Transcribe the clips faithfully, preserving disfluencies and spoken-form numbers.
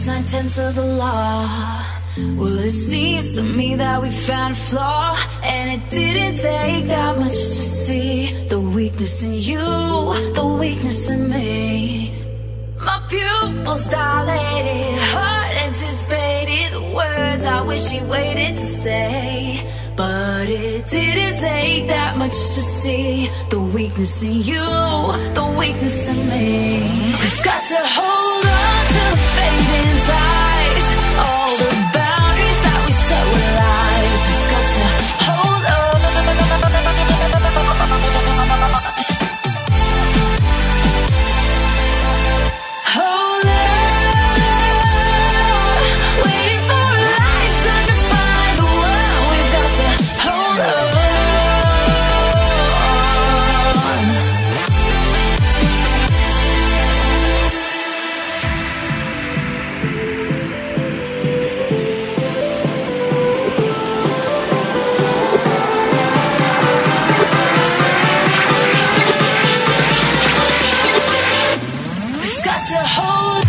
nine tenths of the law. Well, it seems to me that we found a flaw, and it didn't take that much to see the weakness in you, the weakness in me. My pupils dilated, heart anticipated the words I wish he waited to say. But it didn't take that much to see the weakness in you, the weakness in me. We've got to hold on to the fading ties, all the boundaries that we set with lies. We've got to hold on. Hold on, waiting for a lifetime to find the one. We've got to hold on. We've got to hold.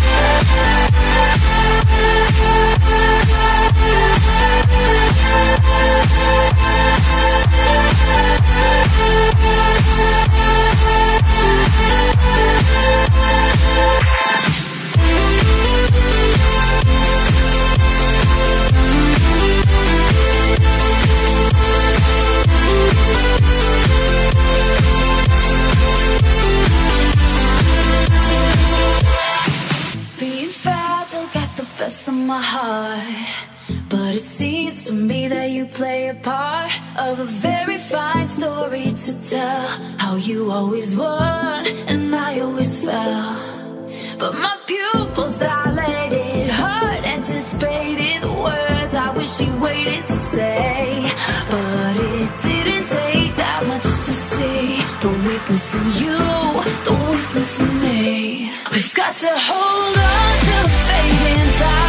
Being fragile got the best of my heart, but it seems to me that you play a part of a very fine story to tell. How you always won and I always fell. But my pupils dilated, heart anticipated the words I wish he waited to say. But it didn't take that much to see the weakness in you, the weakness in me. We've got to hold on to the fading time.